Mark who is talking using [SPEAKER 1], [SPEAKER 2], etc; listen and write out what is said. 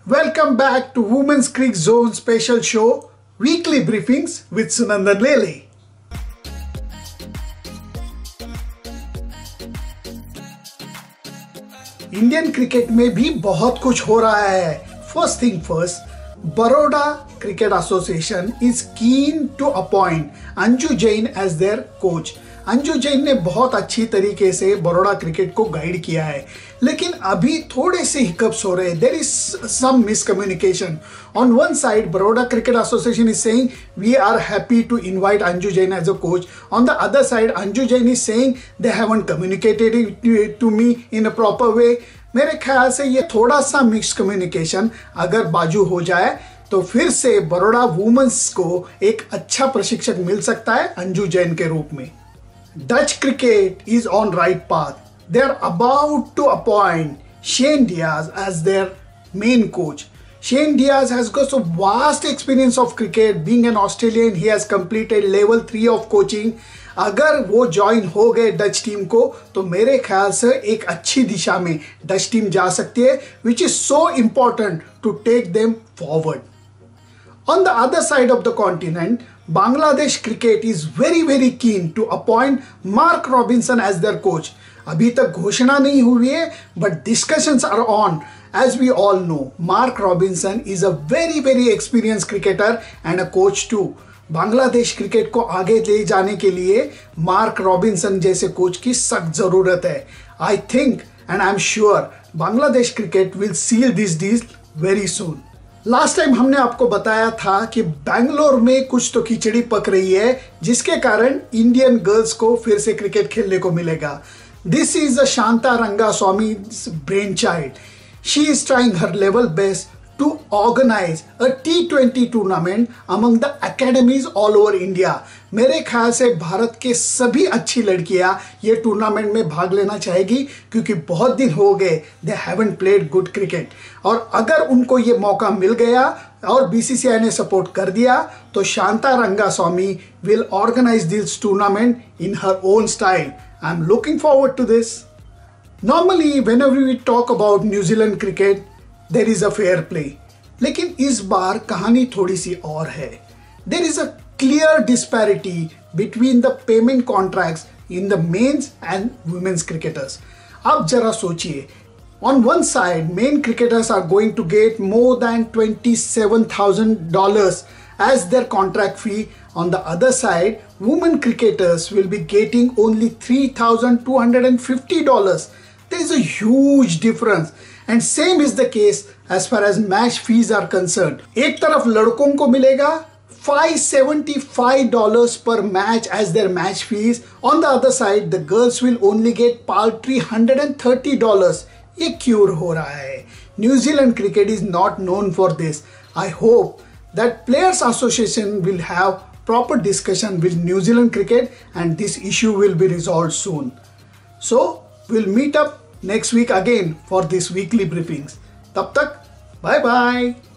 [SPEAKER 1] Welcome back to Women's Creek Zone special show, Weekly Briefings with Sunandan Lele. Indian cricket में भी बहुत कुछ हो रहा है. First thing first, Baroda cricket association is keen to appoint Anju Jain as their coach. Anju Jain ने बहुत अच्छी तरीके से बड़ौदा क्रिकेट को गाइड किया है, लेकिन अभी थोड़े से हिकअप्स हो रहे हैं. There is some miscommunication. On one side Baroda cricket association is saying we are happy to invite Anju Jain as a coach. On the other side Anju Jain is saying they haven't communicated it to me in a proper way. मेरे ख्याल से ये थोड़ा सा mix communication अगर बाजू हो जाए तो फिर से बड़ौदा वुमेन्स को एक अच्छा प्रशिक्षक मिल सकता है अंजू जैन के रूप में. Dutch cricket is on right path. They are about to appoint Shane Diaz as their main coach. Shane Diaz has got a vast experience of cricket. Being an Australian, he has completed level 3 of coaching. अगर वो join हो गए Dutch team को तो मेरे ख्याल से एक अच्छी दिशा में डच टीम जा सकती है, which is so important to take them forward. On the other side of the continent, Bangladesh cricket is very keen to appoint Mark Robinson as their coach. अभी तक घोषणा नहीं हुई है, but discussions are on. As we all know, Mark Robinson is a very experienced cricketer and a coach too. Bangladesh cricket को आगे ले जाने के लिए मार्क रॉबिन्सन जैसे कोच की सख्त जरूरत है. I think and I'm sure Bangladesh cricket will seal this deal very soon. Last time हमने आपको बताया था कि बेंगलोर में कुछ तो खिचड़ी पक रही है, जिसके कारण इंडियन गर्ल्स को फिर से क्रिकेट खेलने को मिलेगा. This is a Shanta Rangaswamy brainchild. She is trying her level best to organize a T20 tournament among the academies all over India. मेरे ख्याल से भारत के सभी अच्छी लड़कियां ये टूर्नामेंट में भाग लेना चाहेगी, क्योंकि बहुत दिन हो गए they haven't played good cricket. और अगर उनको ये मौका मिल गया और BCCI ने सपोर्ट कर दिया तो Shanta Rangaswamy will organize this tournament in her own style. I'm looking forward to this. Normally whenever we talk about New Zealand cricket, there is a fair play. लेकिन इस बार कहानी थोड़ी सी और है. There is a clear disparity between the payment contracts in the men's and women's cricketers. अब जरा सोचिए, on one side men cricketers are going to get more than $27,000 as their contract fee. On the other side, women cricketers will be getting only $3,250. There is a huge difference. And same is the case as far as match fees are concerned. एक तरफ लड़कों को मिलेगा $575 per match as their match fees. On the other side, the girls will only get paltry $130. ये क्यों हो रहा है? New Zealand cricket is not known for this. I hope that Players Association will have proper discussion with New Zealand cricket and this issue will be resolved soon. So we'll meet up next week again for these weekly briefings. तब तक bye bye.